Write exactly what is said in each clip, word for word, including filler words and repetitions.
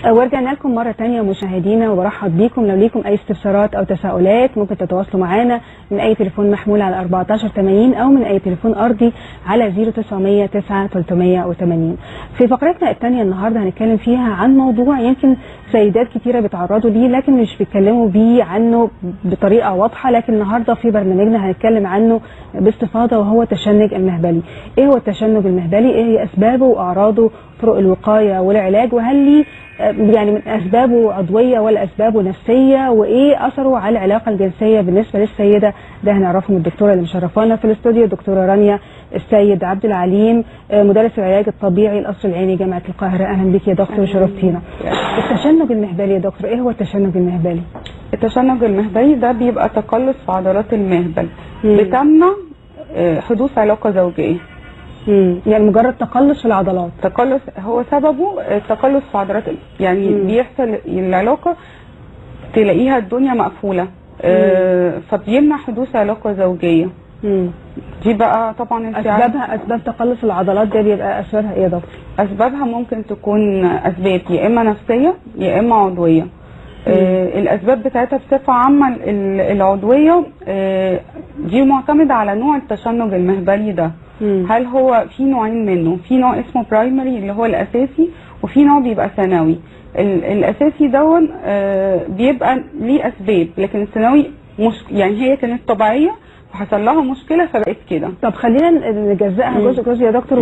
ورجعنا لكم مرة تانية مشاهدينا، وبرحب بيكم. لو ليكم أي استفسارات أو تساؤلات ممكن تتواصلوا معانا من أي تليفون محمول على أربعتاشر تمانين أو من أي تليفون أرضي على زيرو تسعمية تسعة تلتمية وتمانين. في فقرتنا الثانية النهاردة هنتكلم فيها عن موضوع يمكن سيدات كتيرة بيتعرضوا ليه لكن مش بيتكلموا بيه عنه بطريقة واضحة، لكن النهاردة في برنامجنا هنتكلم عنه باستفاضة، وهو التشنج المهبلي. إيه هو التشنج المهبلي؟ إيه هي أسبابه وأعراضه، طرق الوقاية والعلاج، وهل ليه يعني من أسبابه عضوية ولا أسبابه نفسية، وإيه أثره على العلاقة الجنسية بالنسبة للسيدة؟ ده هنعرفه من الدكتورة اللي مشرفانا في الاستوديو، الدكتورة رانيا السيد عبد العليم، مدرس العلاج الطبيعي القصر العيني جامعة القاهرة. أهلا بك يا دكتور وشرفتينا. التشنج المهبلي يا دكتور، إيه هو التشنج المهبلي؟ التشنج المهبلي ده بيبقى تقلص في عضلات المهبل بتمنع حدوث علاقة زوجية. امم يعني مجرد تقلص في العضلات. تقلص هو سببه التقلص في عضلات، يعني مم. بيحصل العلاقه تلاقيها الدنيا مقفوله، آه فبيمنع حدوث علاقه زوجيه. مم. دي بقى طبعا اسبابها، اسباب تقلص العضلات ده بيبقى اسبابها ايه يا دكتور؟ اسبابها ممكن تكون اسباب يا اما نفسيه يا اما عضويه. آه الاسباب بتاعتها بصفه عامه العضويه آه دي معتمده على نوع التشنج المهبلي ده. هل هو في نوعين منه؟ في نوع اسمه برايمري اللي هو الاساسي، وفي نوع بيبقى ثانوي. الاساسي دون آه بيبقى ليه اسباب، لكن الثانوي مش يعني هي كانت طبيعيه فحصل لها مشكله فبقت كده. طب خلينا نجزئها جزء جزء يا دكتور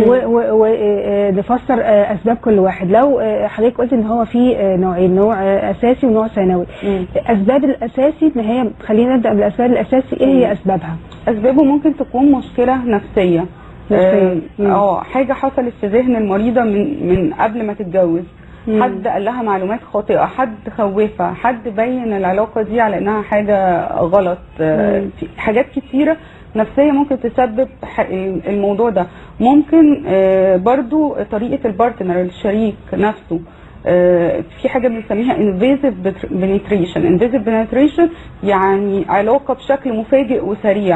ونفسر اسباب كل واحد. لو حضرتك قلت ان هو في نوعين، نوع اساسي ونوع ثانوي. اسباب الاساسي، ما هي خلينا نبدا بالاسباب الاساسي. ايه هي اسبابها؟ اسبابه ممكن تكون مشكله نفسيه، اه آه، حاجه حصلت في ذهن المريضه من من قبل ما تتجوز. مم. حد قال لها معلومات خاطئه، حد خوفها، حد بين العلاقه دي على انها حاجه غلط. آه في حاجات كتيره نفسيه ممكن تسبب الموضوع ده. ممكن آه برضو طريقه البارتنر الشريك نفسه. آه في حاجه بنسميها invasive penetration. invasive penetration يعني علاقه بشكل مفاجئ وسريع.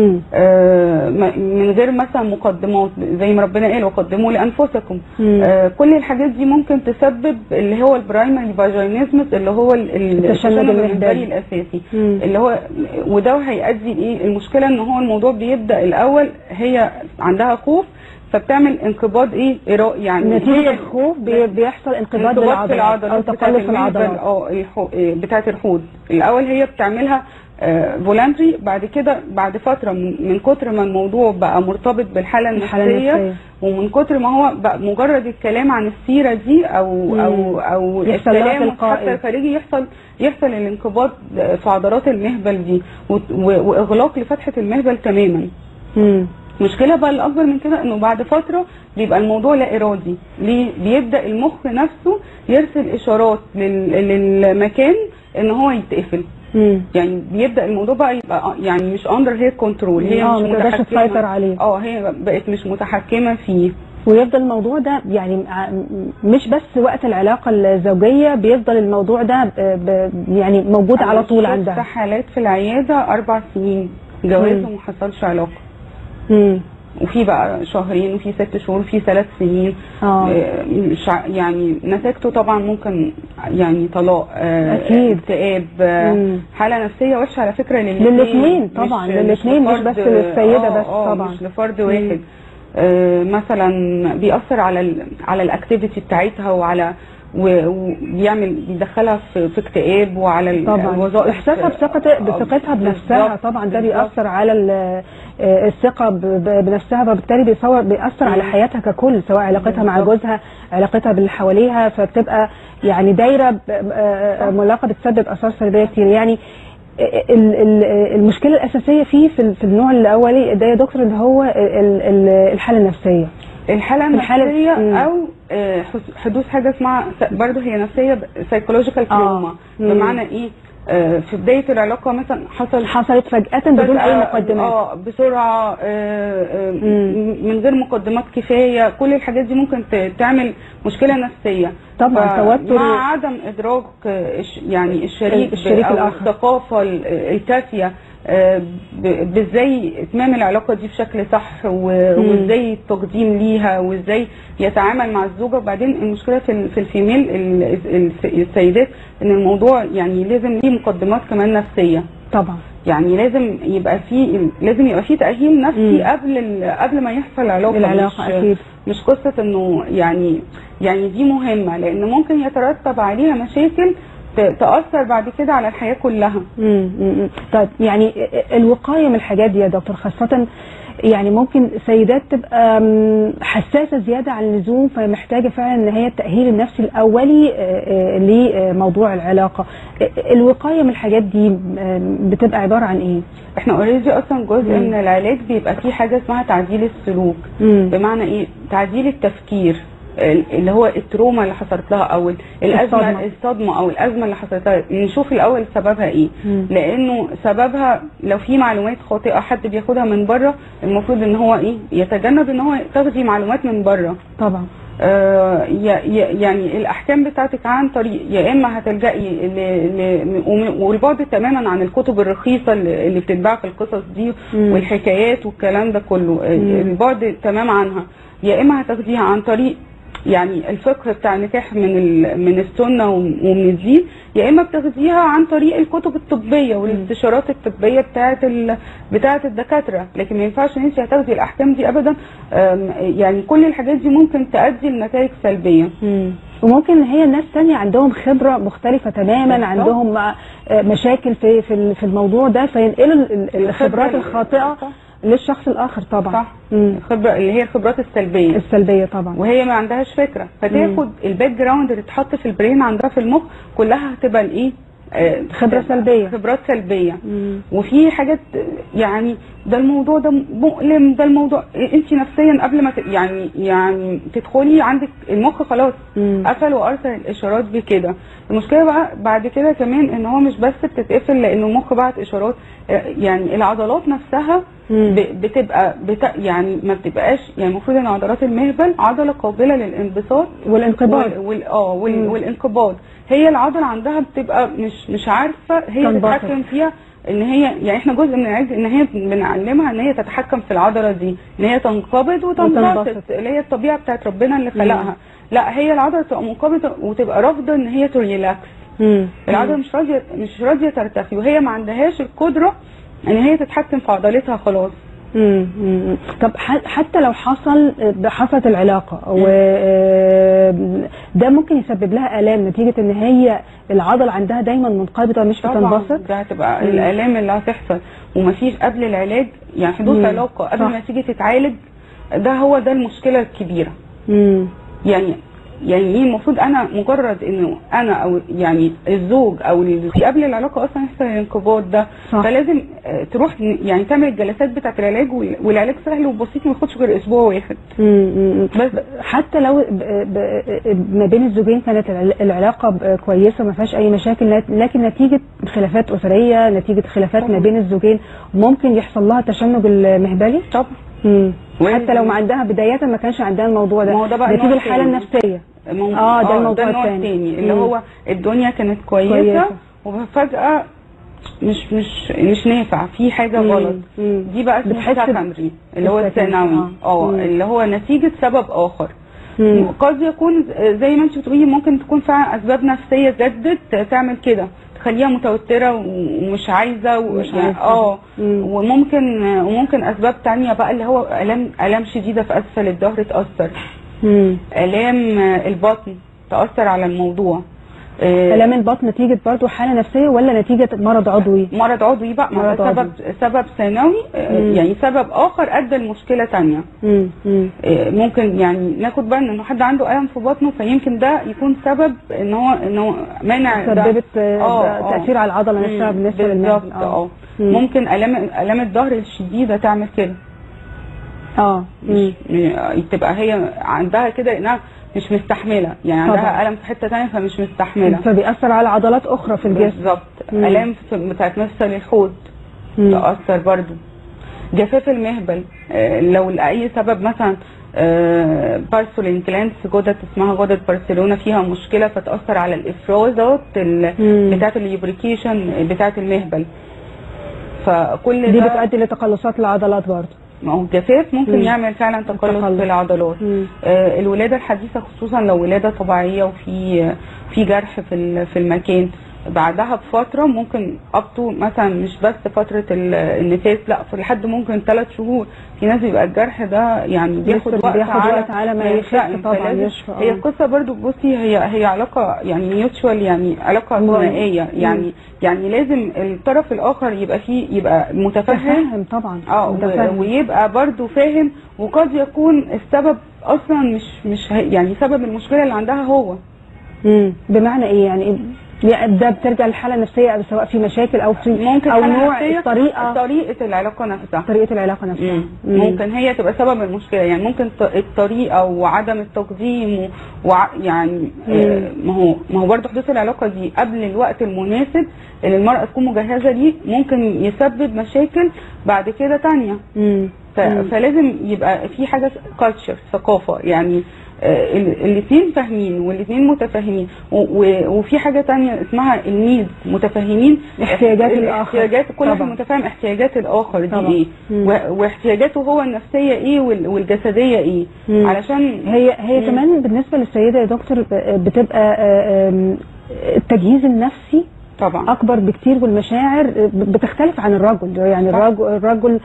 آه من غير مثلا مقدمات، زي ما ربنا قال وقدموا لانفسكم. آه كل الحاجات دي ممكن تسبب اللي هو البرايمري فاجينيزمس اللي هو التشنج المهبلي الاساسي. مم. اللي هو وده هيؤدي لايه؟ المشكله ان هو الموضوع بيبدا الاول هي عندها خوف فبتعمل انقباض ايه يعني نتيجه الخوف بيحصل انقباض للعضلات او تقلص العضلات اه بتاعه الحوض. الاول هي بتعملها فولانتري، بعد كده بعد فتره من كتر ما الموضوع بقى مرتبط بالحاله النفسيه ومن كتر ما هو بقى مجرد الكلام عن السيره دي او مم. او او الكلام حتى الخارجي يحصل يحصل الانقباض في عضلات المهبل دي واغلاق لفتحه المهبل تماما. مم. المشكله بقى الاكبر من كده انه بعد فتره بيبقى الموضوع لا ارادي. ليه؟ بيبدا المخ نفسه يرسل اشارات للمكان ان هو يتقفل. مم. يعني بيبدا الموضوع بقى يبقى يعني مش اندر هير كنترول، هي مش متحكمه تسيطر عليه. اه هي بقت مش متحكمه فيه، ويفضل الموضوع ده يعني مش بس وقت العلاقه الزوجيه، بيفضل الموضوع ده يعني موجود على طول عندها. في حالات في العياده اربع سنين جواز وما حصلش علاقه. امم وفي بقى شهرين وفي ست شهور وفي ثلاث سنين. اه مش يعني نتيجته طبعا ممكن يعني طلاق، اكيد، اكتئاب، حاله نفسيه وحشه على فكره للاثنين طبعا، للاثنين مش, مش بس للسيده آه بس طبعا، مش لفرد واحد. آه مثلا بيأثر على ال على الاكتيفيتي بتاعتها وعلى وبيعمل بيدخلها في, في اكتئاب وعلى الوظائف، احساسها بثقتها بثقتها بنفسها طبعا. ده بيأثر على الثقه بنفسها، فبالتالي بيصور بيأثر على حياتها ككل، سواء علاقتها مع جوزها، علاقتها باللي حواليها، فبتبقى يعني دايره ملاقه بتسبب اثار سلبيه كتير. يعني المشكله الاساسيه فيه في النوع الاولي ده يا دكتور اللي هو الحاله النفسيه. الحاله النفسيه او حدوث حاجه اسمها برضه هي نفسيه سايكولوجيكال تروما. بمعنى ايه؟ في بدايه العلاقه مثلا حصل حصلت فجاه بدون اي مقدمات، اه بسرعه، آه من غير مقدمات كفايه. كل الحاجات دي ممكن تعمل مشكله نفسيه طبعا، توتر مع عدم ادراك يعني الشريك, الشريك او الآخر. الثقافه الكافيه بازاي اتمام العلاقه دي بشكل صح، وازاي التقديم ليها، وازاي يتعامل مع الزوجه. وبعدين المشكله في في الفيميل السيدات ان الموضوع يعني لازم ليه مقدمات كمان نفسيه طبعا، يعني لازم يبقى في لازم يبقى في تاهيل نفسي مم. قبل قبل ما يحصل العلاقه. العلاقه مش اكيد مش قصه انه يعني يعني دي مهمه، لان ممكن يترتب عليها مشاكل تأثر بعد كده على الحياة كلها. امم طيب يعني الوقاية من الحاجات دي يا دكتور، خاصة يعني ممكن سيدات تبقى حساسة زيادة عن اللزوم، فمحتاجة فعلا ان هي التأهيل النفسي الأولي لموضوع العلاقة. الوقاية من الحاجات دي بتبقى عبارة عن ايه؟ احنا اوريدي اصلا جزء مم. من العلاج بيبقى فيه حاجة اسمها تعديل السلوك. مم. بمعنى ايه؟ تعديل التفكير، اللي هو التروما اللي حصلت لها او الازمه الصدمه, الصدمة او الازمه اللي حصلت لها. نشوف الاول سببها ايه. مم. لانه سببها لو في معلومات خاطئه حد بياخدها من بره، المفروض ان هو ايه يتجنب ان هو تاخدي معلومات من بره. طبعا آه يعني الاحكام بتاعتك عن طريق يا اما هتلجئي والبعد تماما عن الكتب الرخيصه اللي بتتباع في القصص دي. مم. والحكايات والكلام ده كله. مم. البعد تمام عنها، يا اما هتاخديها عن طريق يعني الفقه بتاع النكاح من من السنه ومن الدين، يا اما بتاخديها عن طريق الكتب الطبيه والاستشارات الطبيه بتاعه بتاعه الدكاتره. لكن ما ينفعش ان انت هتاخدي الاحكام دي ابدا. يعني كل الحاجات دي ممكن تؤدي لنتائج سلبيه. مم. وممكن هي الناس تانية عندهم خبرة مختلفة تماما، عندهم مشاكل في في الموضوع ده، فينقلوا الخبرات الخاطئة للشخص الاخر. طبعا صح. الخبره اللي هي الخبرات السلبيه السلبيه طبعا، وهي ما عندهاش فكره، فتاخد الباك جراوند اللي تتحط في البرين عندها في المخ كلها هتبقى الايه آه خبره سلبيه خبرات سلبيه. مم. وفي حاجات يعني ده الموضوع ده مؤلم، ده الموضوع انت نفسيا قبل ما يعني يعني تدخلي عندك المخ خلاص مم. قفل وارسل الاشارات بكده. المشكله بقى بعد كده كمان ان هو مش بس بتتقفل لان المخ بعت اشارات، يعني العضلات نفسها بتبقى بت يعني ما بتبقاش، يعني المفروض ان عضلات المهبل عضله قابله للانبساط والانقباض وال اه وال والانقباض. هي العضله عندها بتبقى مش مش عارفه هي تتحكم فيها، ان هي يعني احنا جزء من العلاج ان هي بنعلمها ان هي تتحكم في العضله دي، ان هي تنقبض وتنبسط اللي هي الطبيعه بتاعت ربنا اللي خلقها. لا، هي العضله تبقى منقبضه وتبقى رافضه ان هي تريلاكس. العضله مش راضيه مش راضيه ترتخي، وهي ما عندهاش القدره ان هي تتحكم في عضلتها خلاص. امم طب حتى لو حصل حصلت العلاقه وده ممكن يسبب لها الام نتيجه ان هي العضله عندها دايما منقبضه مش بتنبسط. ده هتبقى الالام اللي هتحصل ومفيش قبل العلاج، يعني حدوث علاقه قبل ما تيجي تتعالج، ده هو ده المشكله الكبيره. امم يعني يعني ايه المفروض انا مجرد انه انا او يعني الزوج او اللي قبل العلاقه اصلا يحصل الانقباض ده. صح. فلازم تروح يعني تعمل الجلسات بتاعه العلاج، والعلاج سهل وبسيط ما ياخدش غير اسبوع واحد. امم بس حتى لو ما بين الزوجين كانت العلاقه كويسه ما فيهاش اي مشاكل، لكن نتيجه خلافات اسريه، نتيجه خلافات طبعا ما بين الزوجين ممكن يحصل لها تشنج المهبلي. طبعا. امم حتى لو ما عندها بدايه ما كانش عندها الموضوع ده، ده نتيجه الحاله النفسيه. اه ده الموضوع الثاني اللي هو الدنيا كانت كويسه, كويسة. وفجاه مش مش مش نافع، في حاجه غلط. دي بقى اسمها سكندري اللي هو الثانوي. اه اللي هو نتيجه سبب اخر. مم. قد يكون زي ما انت بتقولي ممكن تكون فعلا اسباب نفسيه جدت تعمل كده، تخليها متوتره ومش عايزه ومش يعني اه وممكن وممكن اسباب ثانيه بقى اللي هو الام الام شديده في اسفل الظهر تاثر. مم. الام البطن تاثر على الموضوع. الام البطن نتيجه برضه حاله نفسيه ولا نتيجه مرض عضوي؟ مرض عضوي بقى، مرض سبب عضوي. سبب ثانوي يعني سبب اخر ادى لمشكله ثانيه. ممكن يعني ناخد بالنا انه حد عنده الم في بطنه، فيمكن ده يكون سبب ان هو ان هو مانع سببت تاثير على العضله نفسها بالنسبه للمهبل. اه ممكن الام الام الظهر الشديده تعمل كده. اه تبقى هي عندها كده انها مش مستحمله، يعني عندها طبعا الم في حته ثانيه فمش مستحمله، فبيأثر على عضلات اخرى في الجسم. بالظبط. الام بتاعت مفصل الحوض تأثر برضو. جفاف المهبل لو لاي سبب مثلا بارسولين كلانس غدد اسمها غدد بارسلونا فيها مشكله فتأثر على الافرازات بتاعت الليبريكيشن بتاعت المهبل. فكل دي ده بتؤدي لتقلصات العضلات برضه. ما هو الجفاف ممكن مم. يعمل فعلا تقلص في العضلات. آه الولاده الحديثه خصوصا لو ولاده طبيعيه وفي في جرح في في المكان، بعدها بفتره ممكن ابطو مثلا مش بس فتره النفاس، لا في لحد ممكن ثلاث شهور. في ناس بيبقى الجرح ده يعني بياخد وقت بياخد على, وقت على ما يخف طبعا يشفى. هي القصه برضو بصي هي هي علاقه يعني ميوتشوال، يعني علاقه ثنائيه، يعني يعني لازم الطرف الاخر يبقى فيه يبقى متفهم طبعا اه متفهم. ويبقى برضو فاهم، وقد يكون السبب اصلا مش مش يعني سبب المشكله اللي عندها هو. امم بمعنى ايه يعني؟ ده بترجع للحاله النفسيه سواء في مشاكل او في ممكن او نوع الطريقه طريقه العلاقه نفسها طريقه العلاقه نفسها مم. ممكن هي تبقى سبب المشكله، يعني ممكن الطريقه وعدم التقديم ويعني آه ما هو ما هو برضه حدوث العلاقه دي قبل الوقت المناسب اللي المراه تكون مجهزه ليه ممكن يسبب مشاكل بعد كده ثانيه. فلازم يبقى في حاجه كالتشر، ثقافه، يعني آه الاثنين فاهمين والاثنين متفاهمين، وفي حاجه تانية اسمها النيد، متفاهمين احتياجات الاخر، احتياجات كل واحد متفاهم احتياجات الاخر دي طبعا. ايه مم. واحتياجاته هو النفسيه ايه والجسديه ايه. مم. علشان هي هي مم. كمان بالنسبه للسيده يا دكتور بتبقى التجهيز النفسي طبعا اكبر بكتير، والمشاعر بتختلف عن الرجل، يعني الرجل الرجل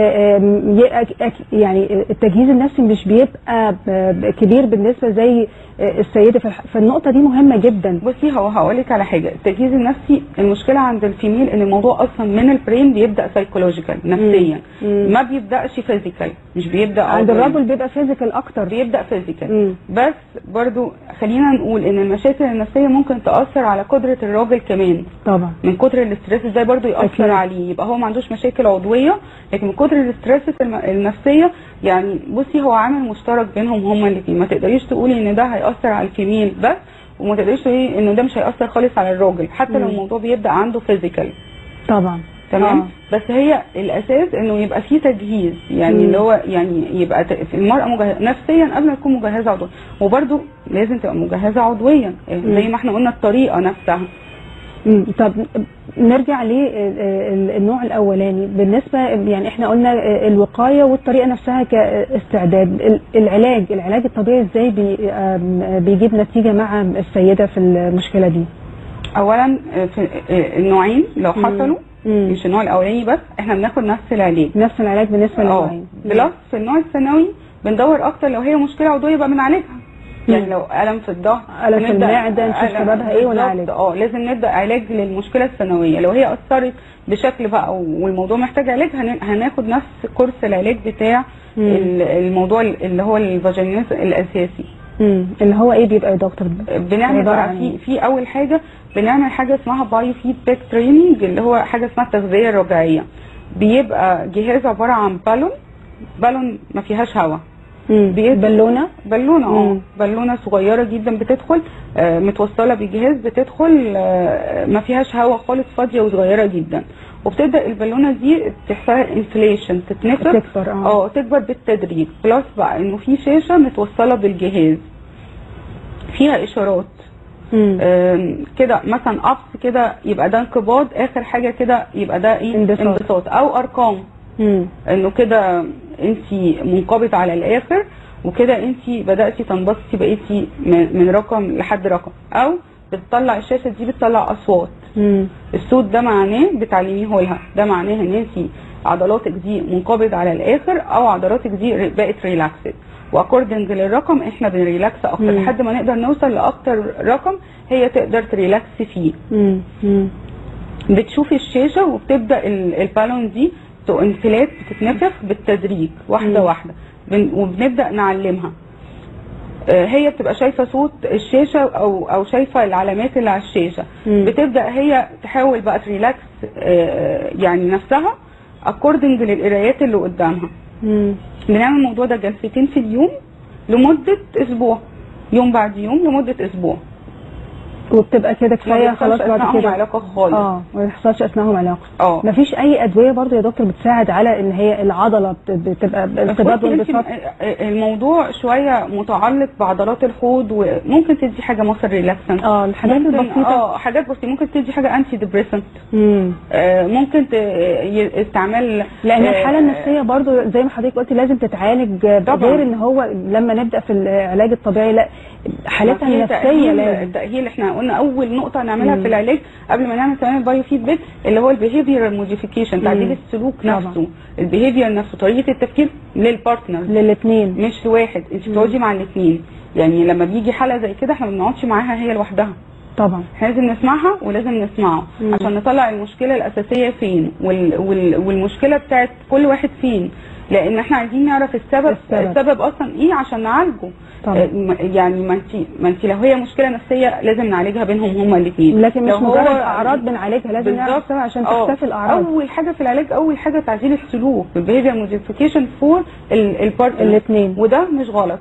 يعني التجهيز النفسي مش بيبقى كبير بالنسبه زي السيده. في النقطه دي مهمه جدا. بصي هو هقول لك على حاجه، التجهيز النفسي المشكله عند الفيميل ان الموضوع اصلا من البرين بيبدا سايكولوجيكال نفسيا، مم. ما بيبداش فيزيكال، مش بيبدا عند الرجل بيبقى فيزيكال اكتر، بيبدا فيزيكال. بس برضو خلينا نقول ان المشاكل النفسيه ممكن تاثر على قدره الراجل كمان طبعا، من كتر الاسترس ازاي برضو ياثر أكيد. عليه، يبقى هو ما عندوش مشاكل عضويه لكن من كتر الاسترس النفسيه. يعني بصي هو عامل مشترك بينهم هما الاثنين، ما تقدريش تقولي ان ده هياثر على الفيميل بس، وما تقدريش تقولي ان ده مش هياثر خالص على الراجل حتى مم. لو الموضوع بيبدا عنده فيزيكال. طبعا تمام. آه. بس هي الاساس انه يبقى فيه تجهيز، يعني مم. اللي هو يعني يبقى المراه مجهزه نفسيا قبل ما تكون مجهزه عضويا، وبرده لازم تبقى مجهزه عضويا زي ما احنا قلنا الطريقه نفسها. مم. طب نرجع للنوع الاولاني بالنسبه، يعني احنا قلنا الوقايه والطريقه نفسها كاستعداد. العلاج العلاج الطبيعي ازاي بي بيجيب نتيجه مع السيده في المشكله دي؟ اولا في النوعين لو حصلوا مم. مش النوع الاولاني بس، احنا بناخد نفس العلاج نفس العلاج بالنسبه للنوعين. بلس في النوع الثانوي بندور اكتر لو هي مشكله عضويه يبقى بنعالجها، يعني لو ألم في الظهر، ألم في المعدة، نشوف سببها ايه ونعالج. اه لازم نبدا علاج للمشكله الثانويه. لو هي اثرت بشكل بقى والموضوع محتاج علاج هناخد نفس كورس العلاج بتاع مم. الموضوع اللي هو الفاجينيز الاساسي. امم اللي هو ايه بيبقى يا دكتور؟ بنعمل بقى في في اول حاجه بنعمل حاجه اسمها بايو فيدباك تريننج، اللي هو حاجه اسمها التغذيه الرجعيه. بيبقى جهاز عباره عن بالون بالون ما فيهاش هواء، بالونه بالونه اه بالونه صغيره جدا بتدخل آه متوصله بجهاز، بتدخل آه ما فيهاش هواء خالص، فاضيه وصغيره جدا، وبتبدا البالونه دي تحصل انفليشن، تتنفخ تكبر اه اه تكبر بالتدريج. بلس بقى انه في شاشه متوصله بالجهاز فيها اشارات كده، مثلا ابس كده يبقى ده انقباض، اخر حاجه كده يبقى ده ايه انبساط، او ارقام مم. انه كده انت منقبضه على الاخر وكده انت بداتي تنبسطي بقيتي من رقم لحد رقم، او بتطلع الشاشه دي بتطلع اصوات. مم. الصوت ده معناه بتعلميه لها، ده معناه ان انت عضلاتك دي منقبض على الاخر او عضلاتك دي بقت ريلاكسد، واكوردنج للرقم احنا بنريلاكس اكتر مم. لحد ما نقدر نوصل لاكتر رقم هي تقدر تريلاكس فيه. مم. مم. بتشوفي الشاشه وبتبدا البالون دي انفلات بتتنفخ بالتدريج واحده مم. واحده، وبنبدا نعلمها. هي بتبقى شايفه صوت الشاشه او او شايفه العلامات اللي على الشاشه، مم. بتبدا هي تحاول بقى تريلاكس يعني نفسها اكوردنج للقرايات اللي قدامها. مم. بنعمل الموضوع ده جلستين في اليوم لمده اسبوع، يوم بعد يوم لمده اسبوع. وبتبقى كده كفايه خلاص بعد كده علاقه خالص. اه ما بيحصلش اثناءهم علاقه. اه مفيش اي ادويه برضو يا دكتور بتساعد على ان هي العضله بتبقى ارتباط وانبساط؟ الموضوع شويه متعلق بعضلات الحوض، وممكن تدي حاجه مصر ريلاكسنت. اه الحاجات البسيطه. اه حاجات بسيطه، ممكن تدي حاجه انتي ديبريسنت. آه ممكن استعمال، لان آه الحاله النفسيه برضو زي ما حضرتك قلتي لازم تتعالج، غير ان هو لما نبدا في العلاج الطبيعي لا حالتها النفسيه لازم التاهيل. احنا قلنا اول نقطه نعملها مم. في العلاج قبل ما نعمل كمان البايو فيدباك اللي هو البيهيفير موديفيكيشن، تعديل السلوك نفسه، البيهيفير نفسه، طريقه التفكير للبارتنر للاثنين مش لواحد. انت بتقعدي مع الاثنين، يعني لما بيجي حاله زي كده احنا ما بنقعدش معاها هي لوحدها، طبعا احنا لازم نسمعها ولازم نسمعه مم. عشان نطلع المشكله الاساسيه فين وال... وال... والمشكله بتاعت كل واحد فين، لان احنا عايزين نعرف السبب السبب, السبب اصلا ايه عشان نعالجه. طبعا. يعني ما انت ما انت لو هي مشكله نفسيه لازم نعالجها بينهم هما الاثنين، لكن مش مجرد اعراض بنعالجها، لازم نعرف السبب عشان تختفي الاعراض. اول حاجه في العلاج اول حاجه تعديل السلوك، البيهيفير موديفيكيشن فور البارتنر الاثنين، وده مش غلط.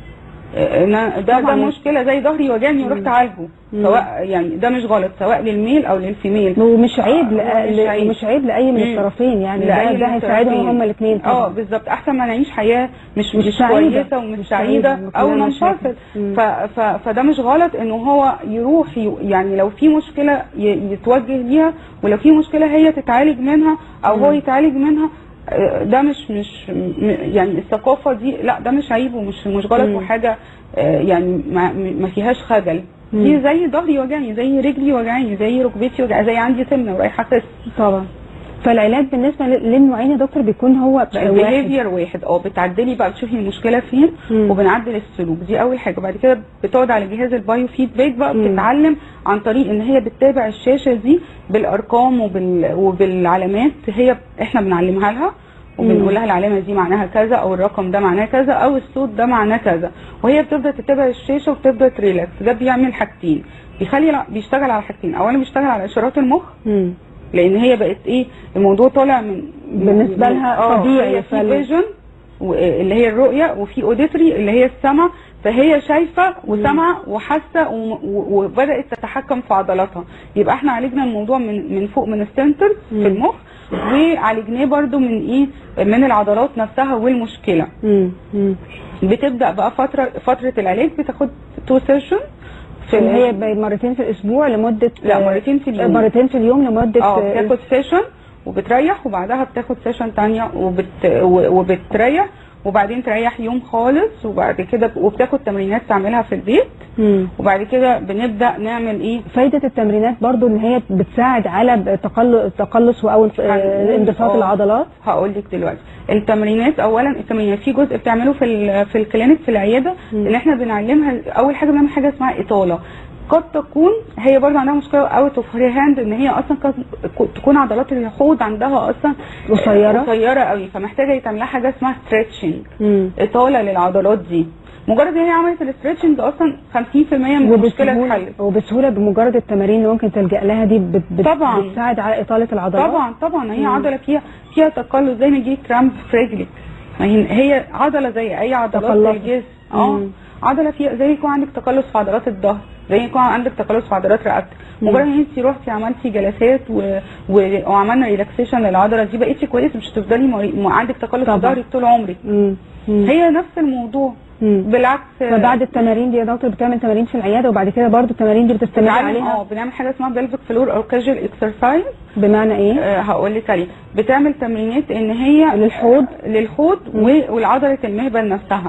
ده ده مشكله زي ظهري وجعني ورحت اعالجه، سواء يعني ده مش غلط سواء للميل او للفيميل، ومش عيب آه مش عيب لاي من الطرفين، يعني ده, ده هيساعدهم هما الاثنين. اه بالظبط، احسن ما نعيش حياه مش مش, مش كويسه ومش سعيده او منفصل. فده مش غلط انه هو يروح يعني لو في مشكله يتوجه ليها، ولو في مشكله هي تتعالج منها او مم. هو يتعالج منها. ده مش مش يعني الثقافه دي لا، ده مش عيب ومش مش غلط مم. وحاجه يعني ما, ما فيهاش خجل. مم. دي زي ظهري وجعني، زي رجلي وجعني، زي ركبتي وجعني، زي عندي سمنه ورايحه اخس. طبعا. فالعلاج بالنسبه للنوعين يا دكتور بيكون هو بيهيفير واحد. اه بتعدلي بقى بتشوفي المشكله فين مم. وبنعدل السلوك، دي اول حاجه. بعد كده بتقعد على جهاز البايو فيدباك بقى مم. بتتعلم عن طريق ان هي بتتابع الشاشه دي بالارقام وبال... وبالعلامات، هي احنا بنعلمها لها وبنقول لها العلامه دي معناها كذا، او الرقم ده معناه كذا، او الصوت ده معناه كذا، وهي بتبدا تتابع الشاشه وبتبدا تريلاكس. ده بيعمل حاجتين، بيخلي بيشتغل على حاجتين. اولا بيشتغل على اشارات المخ مم. لان هي بقت ايه الموضوع طالع من بالنسبه لها طبيعي، في فيجن اللي هي الرؤيه، وفي اوديتري اللي هي السمع، فهي شايفه وسمع وحاسه وبدات تتحكم في عضلاتها. يبقى احنا عالجنا الموضوع من من فوق من السنتر في المخ، وعالجناه برده من ايه من العضلات نفسها والمشكله. مم. مم. بتبدا بقى فتره فتره العلاج بتاخد تو سيشن، اللي هي مرتين في الاسبوع لمده لا مرتين في اليوم مرتين في اليوم لمده اه بتاخد سيشن وبتريح، وبعدها بتاخد سيشن ثانيه وبت وبتريح، وبعدين تريح يوم خالص، وبعد كده وبتاخد تمرينات تعملها في البيت. مم. وبعد كده بنبدا نعمل ايه فايده التمرينات برضو ان هي بتساعد على تقلص او انبساط العضلات. هقول لك دلوقتي التمرينات. اولا التمرينات في جزء بتعمله في في الكلينيك في العياده مم. ان احنا بنعلمها. اول حاجه بنعمل حاجه اسمها اطاله، قد تكون هي برضه عندها مشكله اوت اوف هير هاند، ان هي اصلا تكون عضلات الحوض عندها اصلا قصيره قصيره قوي، فمحتاجه يتعمل لها حاجه اسمها ستريتشنج، اطاله للعضلات دي. مجرد ان هي عملت الاستريتشنج اصلا خمسين في المية من المشكله اتحلت، وبسهوله بمجرد التمارين اللي ممكن تلجا لها دي بت بت طبعا بتساعد على اطاله العضلات. طبعا طبعا هي مم. عضله فيها فيها تقلص، زي ما يجي كرامب في رجلك، هي عضله زي اي عضلات الجسم. اه عضله فيها زي يكون عندك تقلص في عضلات الظهر، زي يكون عندك تقلص في عضلات رقبتك. مجرد ان انت روحتي عملتي جلسات و... و... وعملنا ريلاكسيشن للعضله دي بقيتي كويسه، مش هتفضلي مري... عندك تقلص في ظهرك طول عمرك. مم. مم. هي نفس الموضوع. مم. بالعكس. فبعد التمارين دي يا دكتور بتعمل تمارين في العياده، وبعد كده برضو التمارين دي بتستمر عليها؟ اه بنعمل حاجه اسمها بلفيك فلور او كاجوال اكسرسايز. بمعنى ايه؟ آه هقول لك عليه. بتعمل تمرينات ان هي للحوض للحوض والعضله المهبل نفسها.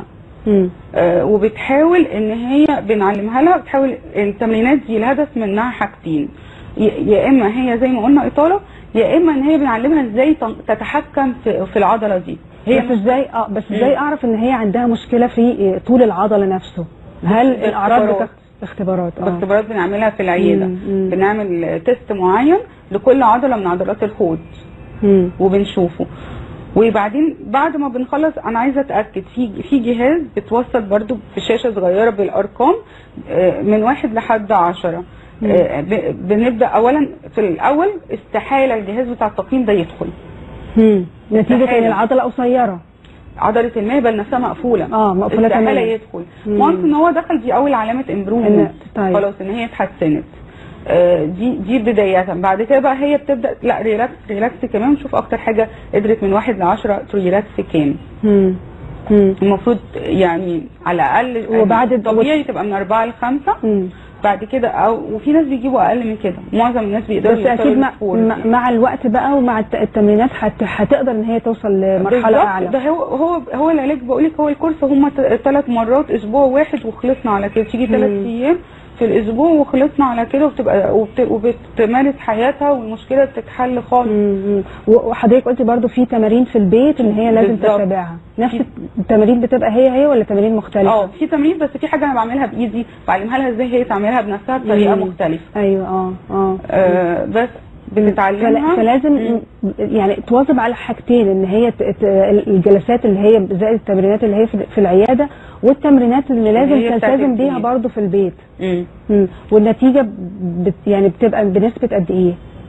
آه وبتحاول ان هي بنعلمها لها، بتحاول التمرينات دي الهدف منها حاجتين، يا اما هي زي ما قلنا اطاله، يا اما ان هي بنعلمها ازاي تتحكم في, في العضله دي. هي بس ازاي اه بس ازاي اعرف ان هي عندها مشكله في طول العضله نفسه؟ هل الاعراض بتاخد اختبارات؟ اه اختبارات بنعملها في العياده. مم. بنعمل تيست معين لكل عضله من عضلات الحوض مم. وبنشوفه. وبعدين بعد ما بنخلص انا عايزه اتاكد في في جهاز بتوصل برده بشاشه صغيره بالارقام من واحد لحد عشرة. بنبدا اولا في الاول استحاله الجهاز بتاع التقييم ده يدخل. امم نتيجه ان العضله قصيره، عضله المهبل نفسها مقفوله. اه مقفوله تماما. استحاله يدخل. وانس ان هو دخل دي اول علامه امبروفمنت. طيب. خلاص ان هي اتحسنت. آه دي دي بدايه. بعد كده بقى هي بتبدا لا ريلاكس ريلاكس كمان، نشوف اكتر حاجه قدرت من واحد لعشرة ريلاكس كام. امم المفروض يعني على الاقل وبعد الطبيعي تبقى من أربعة لخمسة. مم. بعد كده او وفي ناس بيجيبوا اقل من كده، معظم الناس بيقدروا. بس اكيد مع, مع الوقت بقى ومع التمرينات هتقدر ان هي توصل لمرحله اعلى. ده هو هو هو العلاج بقول لك، هو الكورس هم ثلاث مرات اسبوع واحد وخلصنا على كده، تيجي ثلاث ايام في الاسبوع وخلصنا على كده، وبتبقى وبتمارس حياتها والمشكله بتتحل خالص. وحضرتك قلتي برضو في تمارين في البيت ان هي لازم تتابعها، نفس التمارين بتبقى هي هي ولا تمارين مختلفه؟ اه في تمارين، بس في حاجه انا بعملها بايدي بعلمها لها ازاي هي تعملها بنفسها بطريقه مختلفه. ايوه اه اه, آه بس بتتعلمها. فلازم مم. يعني تواظب على حاجتين، ان هي الجلسات اللي هي زائد التمرينات اللي هي في العياده، والتمرينات اللي لازم تلتزم بيها برضو في البيت. امم والنتيجه بت يعني بتبقى بنسبه قد ايه؟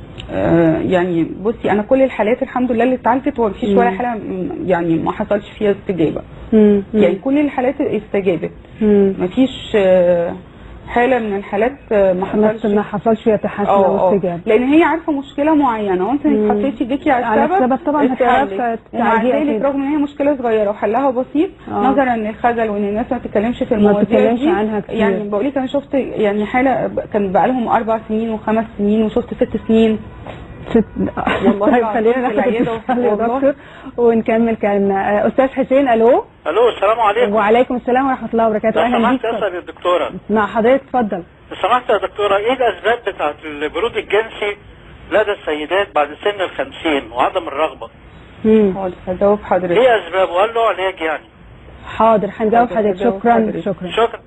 آه يعني بصي انا كل الحالات الحمد لله اللي اتعالجت ومفيش ولا حاله يعني ما حصلش فيها استجابه. مم. يعني كل الحالات استجابت، مفيش آه حاله من الحالات ما حصلش ما حصلش فيها تحسن او استجابه، لان هي عارفه مشكله معينه وانت حطيتي ايديكي على السبب. السبب طبعا هتعرفي ومع ذلك رغم ان هي مشكله صغيره وحلها بسيط آه. نظرا للخجل وان الناس ما بتتكلمش في المواضيع دي عنها كتير. يعني بقول لك انا شفت يعني حاله كان بقى لهم اربع سنين وخمس سنين وشفت ست سنين. ست والله. خلينا ناخد الاتصال يا دكتور ونكمل كلامنا. استاذ حسين، الو. الو السلام عليكم. وعليكم السلام ورحمه الله وبركاته. اهلا بيك. اسال يا دكتوره. مع حضرتك اتفضل. لو سمحت يا دكتوره، ايه الاسباب بتاعت البرود الجنسي لدى السيدات بعد سن الخمسين وعدم الرغبه؟ امم حاضر هجاوب حضرتك. ايه اسباب وقال له علاج يعني؟ حاضر هنجاوب حضرتك. شكرا شكرا شكرا.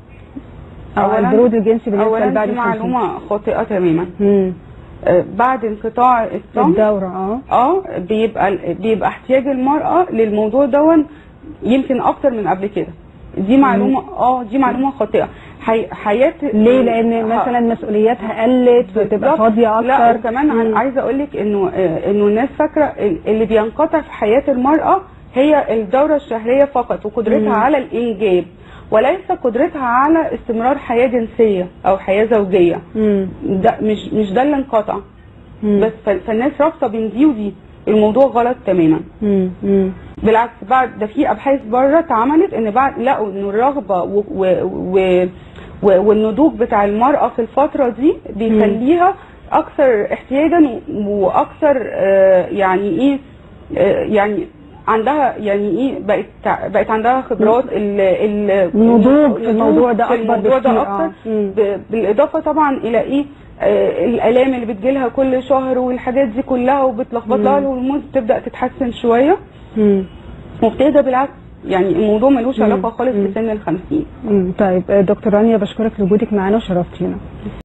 اولا البرود الجنسي بالنسبه لبعد الخمسين معلومه خاطئه تماما. امم بعد انقطاع الصمت الدوره اه اه بيبقى بيبقى احتياج المراه للموضوع دون يمكن اكتر من قبل كده. دي معلومه اه دي معلومه خاطئه. حي... حياه ليه؟ لان مثلا مسؤولياتها قلت وتبقى فاضيه اكتر. لا وكمان عايزه اقول لك انه انه الناس فاكره اللي بينقطع في حياه المراه هي الدوره الشهريه فقط وقدرتها مم. على الانجاب، وليس قدرتها على استمرار حياه جنسيه او حياه زوجيه. مم. ده مش مش ده اللي انقطع. بس فالناس رابطه بين دي ودي، الموضوع غلط تماما. مم. مم. بالعكس بعد ده في ابحاث بره اتعملت ان بعد لقوا انه الرغبه و و و والنضوج بتاع المراه في الفتره دي بيخليها اكثر احتياجا واكثر آه يعني ايه آه يعني عندها يعني ايه بقت بقت عندها خبرات النضوج في الموضوع ده اكبر الموضوع ده اكتر. آه. بالاضافه طبعا الى ايه آه الالام اللي بتجيلها كل شهر والحاجات دي كلها وبتلخبط لها الهرمونات بتبدا تتحسن شويه. امم وبتهدى بالعكس. يعني الموضوع ملوش علاقه خالص بسن الخمسين. طيب دكتور رانيا بشكرك لوجودك معانا وشرفتينا.